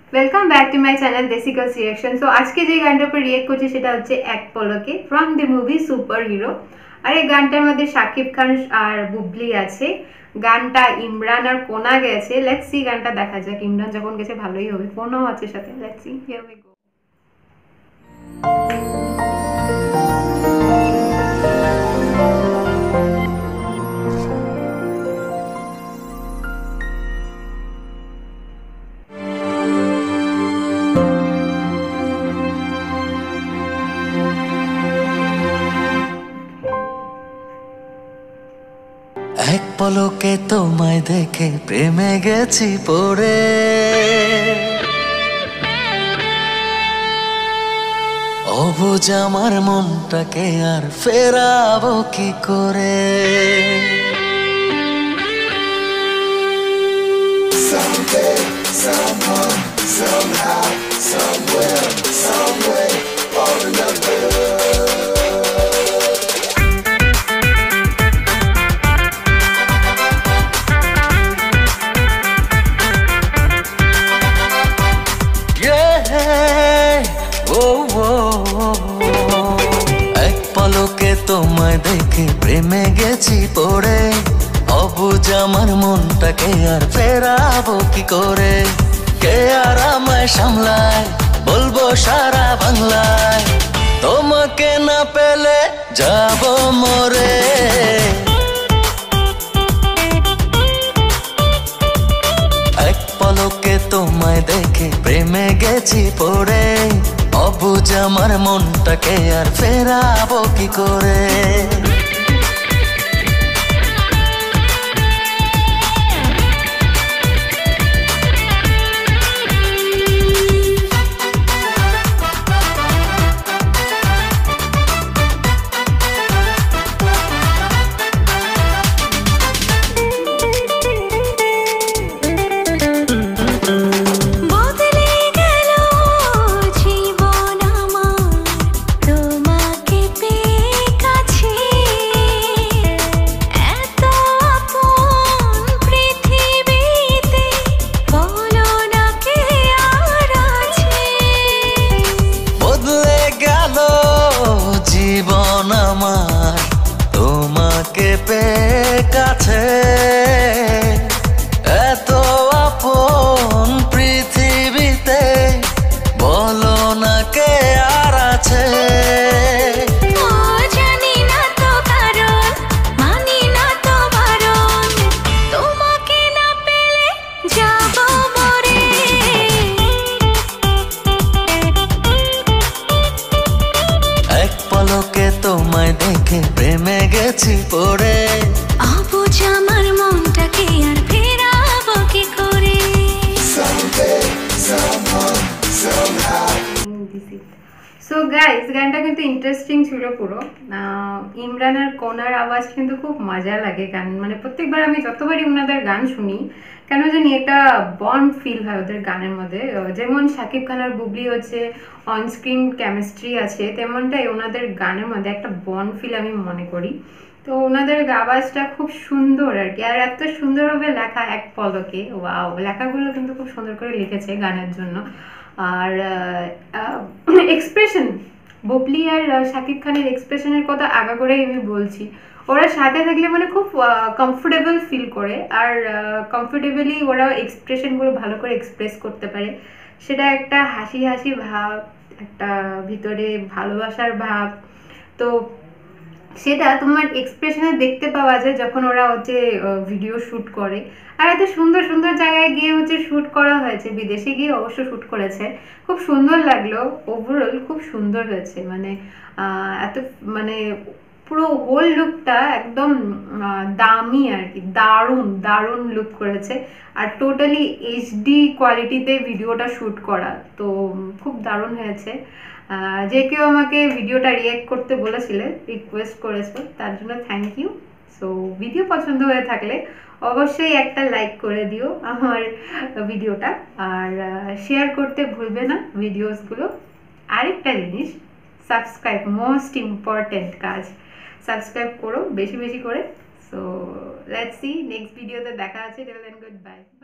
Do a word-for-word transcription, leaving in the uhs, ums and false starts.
Welcome back to my channel desi girls reaction. So আজকে যে গানটার উপর রিয়েক্ট করছি সেটা হচ্ছে এক পলকে from the movie super hero. আর এই গানটার মধ্যে শাকিব খান আর বুবলি আছে। গানটা ইমরান আর কোনা গেছে। লেটস সি গানটা দেখা যাক। ইমরান যখন গেছে ভালোই হবে, কোনাও আছে সাথে। Let's see, here we go. এক পলকে তোমায় দেখে প্রেমে গেছি পড়ে, অবুঝ আমার মনটাকে আর ফেরাবো কি করে। Someday, someone, somehow, somewhere, someway, all another. এক পলকে তোমায় দেখে প্রেমে গেছি পড়ে, অবুঝ আমার মনটাকে আর ফেরাবো কি করে। কে আর আমায় সামলায় বলবো সারা বাংলায়, তোমাকে না পেলে যাব মরে। এক পলকে তোমায় দেখে প্রেমে গেছি পড়ে, অবুঝ আমার মনটাকে আর ফেরাবো কি করে। জীবন আমার তোমাকে পেয়ে কাছে, এত আপন পৃথিবীতে বলো না কে আর আছে। জানি না তো কারণ, মানি না তো বারণ, তোমাকে না পেলে যাব মরে। এক পলকে তোমায় দেখে প্রেমে গেছি পড়ে, অবুঝ আমার মনটাকে আর ফেরাবো কি করে। সো গাইস, গানটা কিন্তু ইন্টারেস্টিং ছিল পুরো। ইমরান আর কোনার আওয়াজ কিন্তু খুব মজা লাগে। গান মানে প্রত্যেকবার আমি যতবারই ওনাদের গান শুনি কেন জানি একটা বন্ড ফিল হয় ওদের গানের মধ্যে। যেমন শাকিব খান আর বুবলি হচ্ছে অনস্ক্রিন কেমিস্ট্রি আছে, তেমনটাই ওনাদের গানের মধ্যে একটা বন্ড ফিল আমি মনে করি। তো ওনাদের আওয়াজটা খুব সুন্দর আর কি, আর এত সুন্দরভাবে লেখা এক পলকে। ওয়াও, লেখাগুলো কিন্তু খুব সুন্দর করে লিখেছে গানের জন্য। আর এক্সপ্রেশন, বুবলি আর শাকিব খানের এক্সপ্রেশনের কথা আগা করেই আমি বলছি। ওরা সাথে থাকলে মানে খুব কমফোর্টেবল ফিল করে, আর কমফোর্টেবলি ওরা এক্সপ্রেশনগুলো ভালো করে এক্সপ্রেস করতে পারে। সেটা একটা হাসি হাসি ভাব, একটা ভিতরে ভালোবাসার ভাব, তো সেটা তোমার এক্সপ্রেশনে দেখতে পাওয়া যায় যখন ওরা হচ্ছে ভিডিও শ্যুট করে। আর এত সুন্দর সুন্দর জায়গায় গিয়ে হচ্ছে শ্যুট করা হয়েছে, বিদেশে গিয়ে অবশ্য শ্যুট করেছে। খুব সুন্দর লাগলো, ওভারঅল খুব সুন্দর হয়েছে। মানে এত মানে পুরো হোল লুকটা একদম দামি আর কি, দারুণ দারুণ লুক করেছে। আর টোটালি এইচডি কোয়ালিটিতে ভিডিওটা শ্যুট করা, তো খুব দারুণ হয়েছে। যে কেউ আমাকে ভিডিওটা রিঅ্যাক্ট করতে বলেছিলে, রিকোয়েস্ট করেছো, তার জন্য থ্যাংক ইউ। সো ভিডিও পছন্দ হয়ে থাকলে অবশ্যই একটা লাইক করে দিও আমার ভিডিওটা, আর শেয়ার করতে ভুলবে না ভিডিওসগুলো। আরেকটা জিনিস, সাবস্ক্রাইব, মোস্ট ইম্পর্টেন্ট কাজ, সাবস্ক্রাইব করো বেশি বেশি করে। সো লেটস সি নেক্সট ভিডিওতে দেখা আছে। Till then good by.